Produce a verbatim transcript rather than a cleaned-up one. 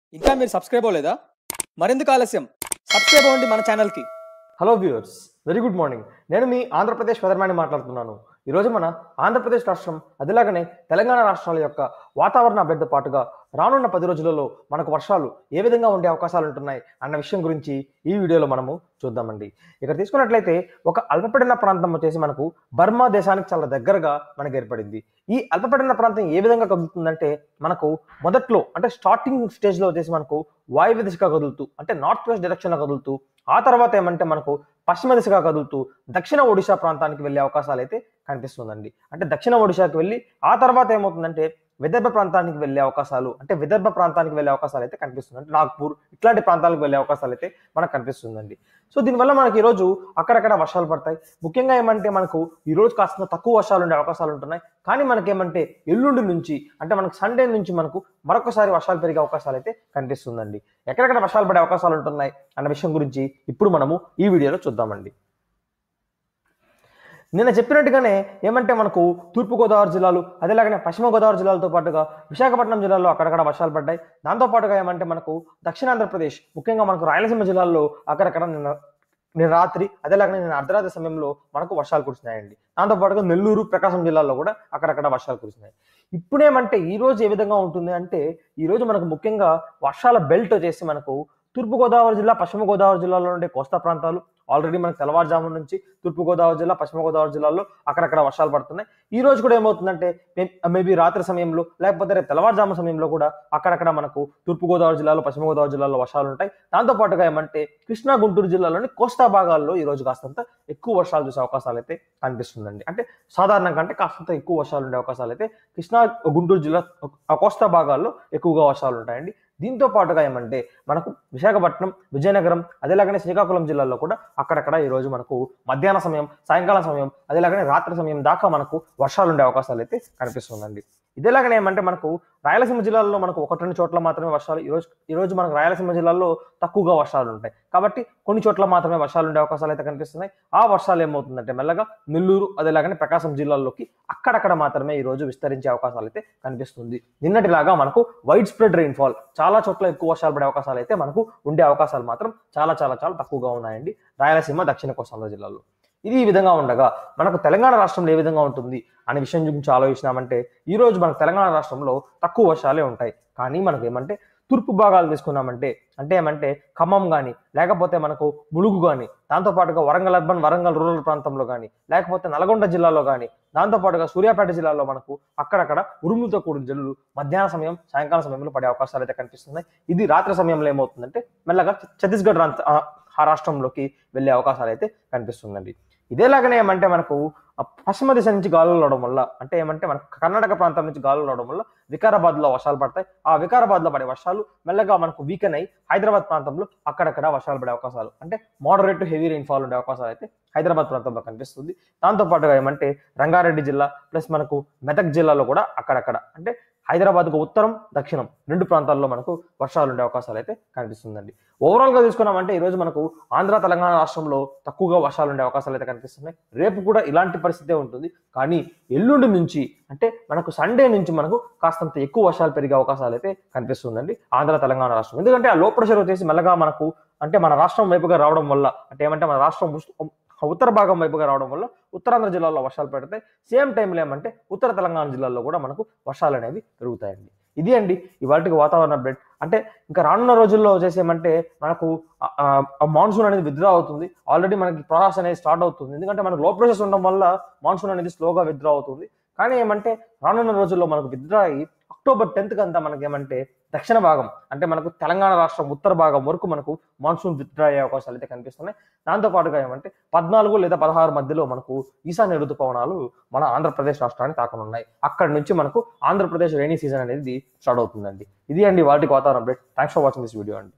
ఇంకా మీరు సబ్స్క్రైబ్ అవ్వలేదా? మరెందుకు ఆలస్యం? సబ్స్క్రైబ్ అవ్వండి మన ఛానల్కి. Hello viewers, very good morning. నేను మీ ఆంధ్రప్రదేశ్ వెదర్మ్యాన్ మాట్లాడుతున్నాను. ఈరోజు మన ఆంధ్రప్రదేశ్ రాష్ట్రం అదిలాగనే తెలంగాణ రాష్ట్రాల యొక్క వాతావరణ అప్డేట్తో పాటుగా రానున్న పది రోజులలో మనకు వర్షాలు ఏ విధంగా ఉండే అవకాశాలు ఉంటున్నాయి అన్న విషయం గురించి ఈ వీడియోలో మనము చూద్దామండి. ఇక్కడ తీసుకున్నట్లయితే ఒక అల్పపీడన ప్రాంతం వచ్చేసి మనకు బర్మా దేశానికి చాలా దగ్గరగా మనకు ఏర్పడింది. ఈ అల్పపీడన ప్రాంతం ఏ విధంగా కదులుతుందంటే మనకు మొదట్లో అంటే స్టార్టింగ్ స్టేజ్లో వచ్చేసి మనకు వాయువ్య దిశగా కదులుతూ అంటే నార్త్ వెస్ట్ డైరెక్షన్లో కదులుతూ ఆ తర్వాత ఏమంటే మనకు పశ్చిమ దిశగా కదులుతూ దక్షిణ ఒడిశా ప్రాంతానికి వెళ్ళే అవకాశాలు అయితే కనిపిస్తుందండి. అంటే దక్షిణ ఒడిశాకి వెళ్ళి ఆ తర్వాత ఏమవుతుందంటే విదర్భ ప్రాంతానికి వెళ్ళే అవకాశాలు అంటే విదర్భ ప్రాంతానికి వెళ్ళే అవకాశాలు అయితే కనిపిస్తుంది. అంటే నాగ్పూర్ ఇట్లాంటి ప్రాంతాలకు వెళ్ళే అవకాశాలు అయితే మనకు కనిపిస్తుందండి. సో దీనివల్ల మనకి ఈరోజు అక్కడక్కడ వర్షాలు పడతాయి. ముఖ్యంగా ఏమంటే మనకు ఈరోజు కాస్త తక్కువ వర్షాలు ఉండే అవకాశాలు ఉంటున్నాయి. కానీ మనకేమంటే ఎల్లుండి నుంచి అంటే మనకు సండే నుంచి మనకు మరొకసారి వర్షాలు పెరిగే అవకాశాలు అయితే కనిపిస్తుందండి. ఎక్కడెక్కడ వర్షాలు పడే అవకాశాలు ఉంటున్నాయి అన్న విషయం గురించి ఇప్పుడు మనము ఈ వీడియోలో చూద్దామండి. నిన్న చెప్పినట్టుగానే ఏమంటే మనకు తూర్పుగోదావరి జిల్లాలు అదేలాగానే పశ్చిమ గోదావరి జిల్లాలతో పాటుగా విశాఖపట్నం జిల్లాలో అక్కడక్కడ వర్షాలు పడ్డాయి. దాంతోపాటుగా ఏమంటే మనకు దక్షిణ ఆంధ్రప్రదేశ్ ముఖ్యంగా మనకు రాయలసీమ జిల్లాల్లో అక్కడక్కడ నిన్న నిన్న రాత్రి అదేలాగానే నిన్న అర్ధరాత్రి సమయంలో మనకు వర్షాలు కురిసినాయండి. దాంతోపాటుగా నెల్లూరు ప్రకాశం జిల్లాల్లో కూడా అక్కడక్కడ వర్షాలు కురిసినాయి. ఇప్పుడేమంటే ఈ రోజు ఏ విధంగా ఉంటుంది అంటే ఈ రోజు మనకు ముఖ్యంగా వర్షాల బెల్ట్ వచ్చేసి మనకు తూర్పుగోదావరి జిల్లా పశ్చిమ గోదావరి జిల్లాలో ఉండే కోస్తా ప్రాంతాలు ఆల్రెడీ మనకు తెల్లవారుజాము నుంచి తూర్పుగోదావరి జిల్లా పశ్చిమ గోదావరి జిల్లాలో అక్కడక్కడ వర్షాలు పడుతున్నాయి. ఈ రోజు కూడా ఏమవుతుందంటే మేబీ రాత్రి సమయంలో లేకపోతే రేపు తెల్లవారుజాము సమయంలో కూడా అక్కడక్కడ మనకు తూర్పుగోదావరి జిల్లాలో పశ్చిమ గోదావరి జిల్లాలో వర్షాలు ఉంటాయి. దాంతోపాటుగా ఏమంటే కృష్ణా గుంటూరు జిల్లాలోని కోస్తా భాగాల్లో ఈ రోజు కాస్తంత ఎక్కువ వర్షాలు చూసే అవకాశాలు అయితే కనిపిస్తుందండి. అంటే సాధారణంగా అంటే కాస్తంత ఎక్కువ వర్షాలు ఉండే అవకాశాలు అయితే కృష్ణా గుంటూరు జిల్లా కోస్తా భాగాల్లో ఎక్కువగా వర్షాలు ఉంటాయండి. దీంతో పాటుగా ఏమంటే మనకు విశాఖపట్నం విజయనగరం అదేలాగానే శ్రీకాకుళం జిల్లాల్లో కూడా అక్కడక్కడ ఈరోజు మనకు మధ్యాహ్న సమయం సాయంకాలం సమయం అదేలాగానే రాత్రి సమయం దాకా మనకు వర్షాలు ఉండే అవకాశాలు అయితే కనిపిస్తుందండి. ఇదేలాగానే ఏమంటే మనకు రాయలసీమ జిల్లాల్లో మనకు ఒకటి రెండు చోట్ల మాత్రమే వర్షాలు ఈరోజు ఈరోజు మనకు రాయలసీమ జిల్లాల్లో తక్కువగా వర్షాలు ఉంటాయి. కాబట్టి కొన్ని చోట్ల మాత్రమే వర్షాలు ఉండే అవకాశాలు అయితే కనిపిస్తున్నాయి. ఆ వర్షాలు ఏమవుతుందంటే మెల్లగా నెల్లూరు అదేలాగానే ప్రకాశం జిల్లాల్లోకి అక్కడక్కడ మాత్రమే ఈ రోజు విస్తరించే అవకాశాలు అయితే కనిపిస్తుంది. నిన్నటిలాగా మనకు వైడ్ స్ప్రెడ్ రెయిన్ఫాల్ చాలా చోట్ల ఎక్కువ వర్షాలు పడే అవకాశాలు అయితే మనకు ఉండే అవకాశాలు మాత్రం చాలా చాలా చాలా తక్కువగా ఉన్నాయండి రాయలసీమ దక్షిణ కోస్తాంధ్ర జిల్లాలో. ఇది ఈ విధంగా ఉండగా మనకు తెలంగాణ రాష్ట్రంలో ఏ విధంగా ఉంటుంది అనే విషయం గురించి ఆలోచించినామంటే ఈ రోజు మనకు తెలంగాణ రాష్ట్రంలో తక్కువ వర్షాలే ఉంటాయి. కానీ మనకు ఏమంటే తూర్పు భాగాలు తీసుకున్నామంటే అంటే ఏమంటే ఖమ్మం కానీ లేకపోతే మనకు ములుగు కానీ దాంతోపాటుగా వరంగల్ అర్బన్ వరంగల్ రూరల్ ప్రాంతంలో కానీ లేకపోతే నల్గొండ జిల్లాలో కానీ దాంతోపాటుగా సూర్యాపేట జిల్లాలో మనకు అక్కడక్కడ ఉరుములతో కూడిన జల్లులు మధ్యాహ్న సమయం సాయంకాలం సమయంలో పడే అవకాశాలు అయితే కనిపిస్తున్నాయి. ఇది రాత్రి సమయంలో ఏమవుతుందంటే మెల్లగా ఛత్తీస్గఢ్ ఆ రాష్ట్రంలోకి వెళ్ళే అవకాశాలు అయితే కనిపిస్తుందండి. ఇదేలాగానే ఏమంటే మనకు పశ్చిమ దిశ నుంచి గాలులు రావడం వల్ల అంటే ఏమంటే మనకు కర్ణాటక ప్రాంతం నుంచి గాలులు రావడం వల్ల వికారాబాద్ లో వర్షాలు పడతాయి. ఆ వికారాబాద్ లో పడే వర్షాలు మెల్లగా మనకు వీకెన్ అయి హైదరాబాద్ ప్రాంతంలో అక్కడక్కడ వర్షాలు పడే అవకాశాలు అంటే మోడరేట్ టు హెవీ రెయిన్ఫాల్ ఉండే అవకాశాలు అయితే హైదరాబాద్ ప్రాంతంలో కనిపిస్తుంది. దాంతోపాటుగా ఏమంటే రంగారెడ్డి జిల్లా ప్లస్ మనకు మెదక్ జిల్లాలో కూడా అక్కడక్కడ అంటే హైదరాబాద్కు ఉత్తరం దక్షిణం రెండు ప్రాంతాల్లో మనకు వర్షాలు ఉండే అవకాశాలు అయితే కనిపిస్తుందండి. ఓవరాల్ గా తీసుకున్నామంటే ఈరోజు మనకు ఆంధ్ర తెలంగాణ రాష్ట్రంలో తక్కువగా వర్షాలు ఉండే అవకాశాలు అయితే కనిపిస్తున్నాయి. రేపు కూడా ఇలాంటి పరిస్థితే ఉంటుంది. కానీ ఎల్లుండి నుంచి అంటే మనకు సండే నుంచి మనకు కాస్తంత ఎక్కువ వర్షాలు పెరిగే అవకాశాలు అయితే కనిపిస్తుందండి ఆంధ్ర తెలంగాణ రాష్ట్రం. ఎందుకంటే ఆ లో ప్రెషర్ వచ్చేసి మెల్లగా మనకు అంటే మన రాష్ట్రం వైపుగా రావడం వల్ల అంటే ఏమంటే మన రాష్ట్రం ఉత్తర భాగం వైపుగా రావడం వల్ల ఉత్తరాంధ్ర జిల్లాలో వర్షాలు పడతాయి. సేమ్ టైంలో ఏమంటే ఉత్తర తెలంగాణ జిల్లాలో కూడా మనకు వర్షాలు అనేవి పెరుగుతాయండి. ఇది అండి ఇవాళకి వాతావరణ అప్డేట్. అంటే ఇంకా రానున్న రోజుల్లో వచ్చేసి ఏమంటే మనకు మాన్సూన్ అనేది విత్డ్రా అవుతుంది. ఆల్రెడీ మనకి ప్రాసెస్ అనేది స్టార్ట్ అవుతుంది. ఎందుకంటే మనకు లో ప్రెషర్స్ ఉండడం వల్ల మాన్సూన్ అనేది స్లోగా విత్డ్రా అవుతుంది. కానీ ఏమంటే రానున్న రోజుల్లో మనకు విత్డ్రా అయ్యి అక్టోబర్ టెన్త్ కంతా మనకి ఏమంటే దక్షిణ భాగం అంటే మనకు తెలంగాణ రాష్ట్రం ఉత్తర భాగం వరకు మనకు మాన్సూన్ విత్డ్రా అయ్యే అవకాశాలు అయితే కనిపిస్తున్నాయి. దాంతోపాటుగా ఏమంటే పద్నాలుగు లేదా పదహారు మధ్యలో మనకు ఈశాన్య ఋతుపవనాలు మన ఆంధ్రప్రదేశ్ రాష్ట్రాన్ని తాకనున్నాయి. అక్కడ నుంచి మనకు ఆంధ్రప్రదేశ్ రైనీ సీజన్ అనేది స్టార్ట్ అవుతుందండి. ఇది అండి వాటికి వాతావరణ update. Thanks for watching this video అండి.